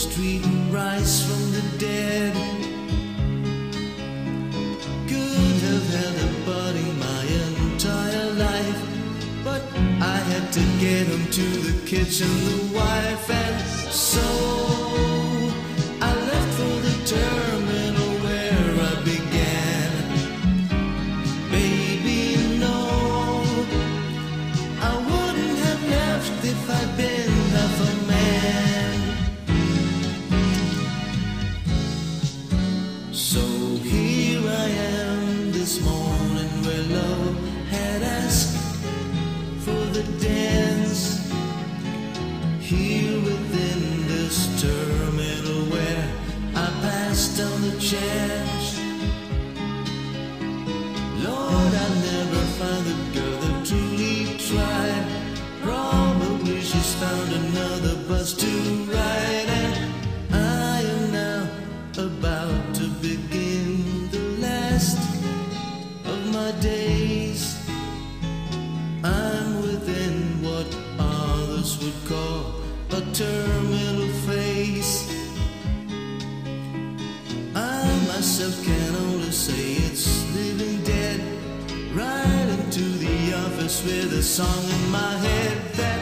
Street rise from the dead. Could have held a body my entire life, but I had to get him to the kitchen, the wife, and so I left for the terminal where I began. Baby, no, I wouldn't have left if I'd been half a man. So here I am this morning where love had asked for the dance, here within this terminal where I passed down the chairs. Lord, I'll never find the girl that truly tried. Probably she's found another bus to ride, and I am now about to begin the last of my days. I'm within what others would call a terminal phase. I myself can only say it's living dead, right into the office with a song in my head that